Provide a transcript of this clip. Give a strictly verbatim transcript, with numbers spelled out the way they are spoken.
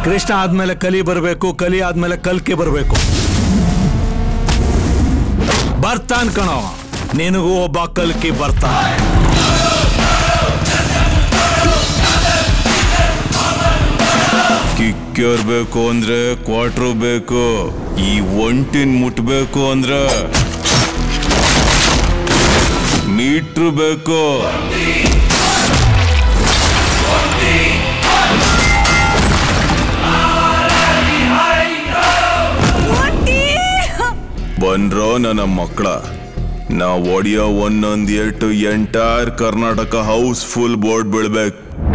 ಕೃಷ್ಣ ಆದ್ಮೇಲೆ ಕಲಿ ಬರಬೇಕು, ಕಲಿ ಆದ್ಮೇಲೆ ಕಲ್ಕಿ ಬರಬೇಕು. ಬರ್ತಾನ್ ಕಣೋ, ನಿನಗೂ ಒಬ್ಬ ಕಲ್ಕಿ ಬರ್ತಾನೆ. ಕಿಕ್ಕಿರ್ಬೇಕು ಅಂದ್ರೆ ಕ್ವಾರ್ಟ್ರು ಬೇಕು, ಈ ಒಂಟಿನ್ ಮುಟ್ಬೇಕು ಅಂದ್ರೆ ಮೀಟ್ರು ಬೇಕು. ಬನ್ರೋ ನನ್ನ ಮಕ್ಕಳ, ನಾ ಒಡಿಯೋ ಒಂದೊಂದ್ ಏಟು entire Karnataka house full board ಬೀಳ್ಬೇಕು.